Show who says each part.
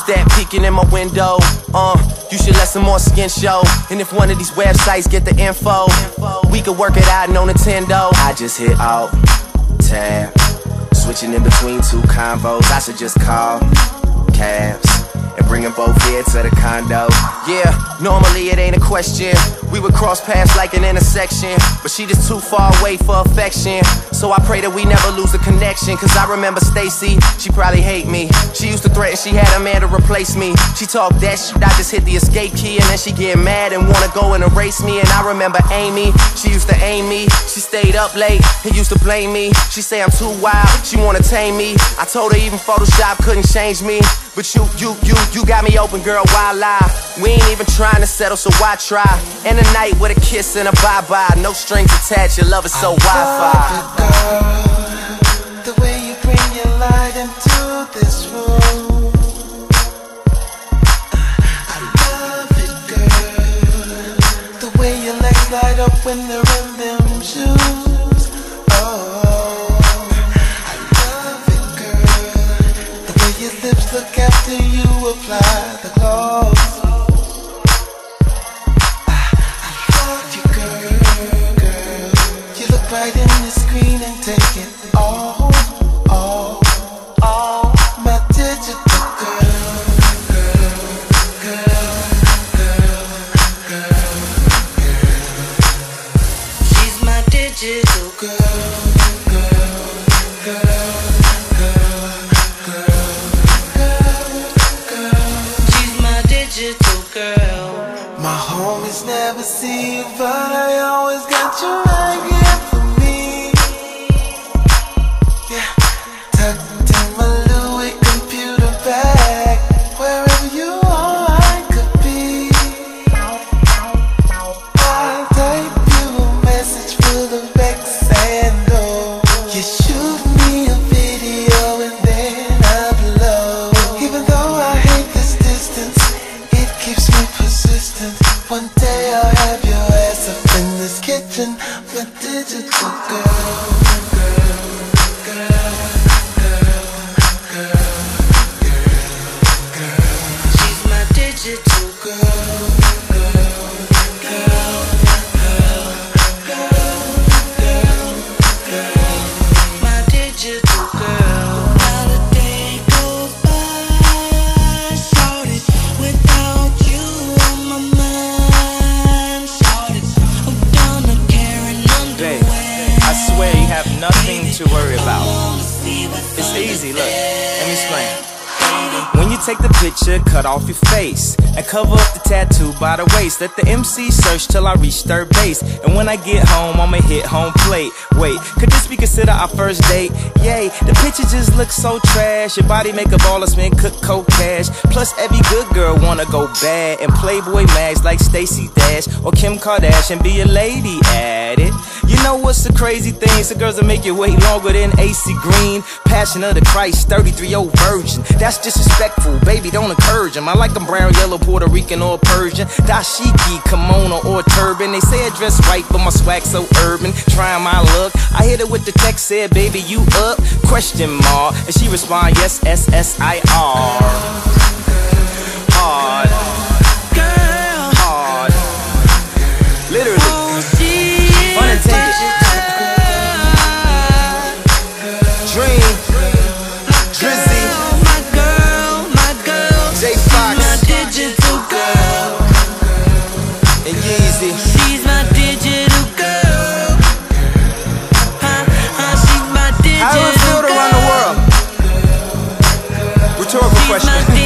Speaker 1: Who's that peeking in my window? You should let some more skin show. And if one of these websites get the info, we could work it out, no Nintendo. I just hit alt, tab, switching in between two convos. I should just call cabs and bring them both here to the condo. Yeah, normally it ain't a question. We would cross paths like an intersection, but she just too far away for affection. So I pray that we never lose the connection. Cause I remember Stacy, she probably hate me. She used to threaten she had a man to replace me. She talk that shit, I just hit the escape key. And then she get mad and wanna go and erase me. And I remember Amy, she used to aim me. She stayed up late and used to blame me. She say I'm too wild, she wanna tame me. I told her even Photoshop couldn't change me. But you got me open, girl, why lie? We ain't even trying to settle, so why try? And a night with a kiss and a bye-bye. No strings attached, your love is so Wi-Fi.
Speaker 2: The way you bring your light into this room, I love it, girl. The way your legs light up when they're in them shoes. Oh, I love it, girl. The way your lips look after you apply the gloss. Right in the screen and take it all, my digital girl, she's my digital girl, she's my digital girl. My homies never see you, but I always got you right here. One day I'll have your ass up in this kitchen, my digital girl. She's my digital girl. My digital girl. Not a day goes by, shorty, without you on my mind.
Speaker 3: I swear you have nothing to worry about. It's easy, look, let me explain. When you take the picture, cut off your face and cover up the tattoo by the waist. Let the MC search till I reach third base. And when I get home, I'ma hit home plate. Wait, could this be considered our first date? Yay, the picture just looks so trash. Your body make a baller spin, cook coke cash. Plus every good girl wanna go bad and Playboy mags like Stacey Dash or Kim Kardashian, be a lady at it. You know what's the crazy thing? Some girls that make you wait longer than AC Green. Passion of the Christ, 33-year-old virgin. That's disrespectful, baby, don't encourage them. I like them brown, yellow, Puerto Rican, or Persian. Dashiki, kimono, or turban. They say I dress right, but my swag so urban. Trying my luck, I hit her with the text, said, baby, you up? Question mark. And she respond, yes, SSIR. Hard. Girl. Hard. Literally. Unintended. Dream. Drizzy. My girl. J Fox. My digital girl. And Yeezy. She's my digital girl. She's my digital girl. How does it feel to run the world? Rhetorical question.